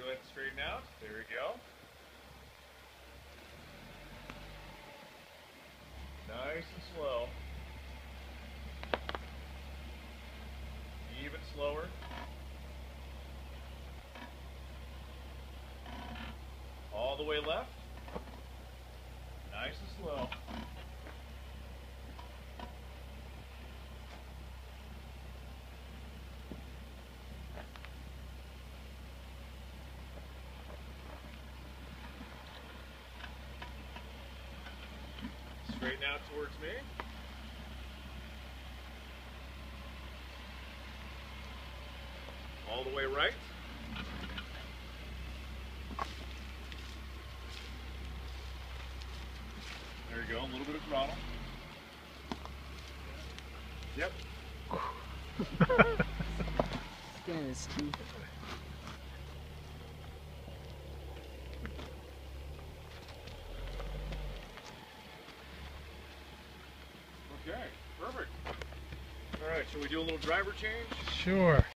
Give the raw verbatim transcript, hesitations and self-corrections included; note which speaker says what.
Speaker 1: go ahead and straighten out. There we go. Nice and slow. Even slower. All the way left. Nice and slow. Straighten out towards me. All the way right. There you go, a little bit of throttle. Yep.
Speaker 2: Scan his teeth.
Speaker 1: Okay, perfect. All right, shall we do a little driver change?
Speaker 3: Sure.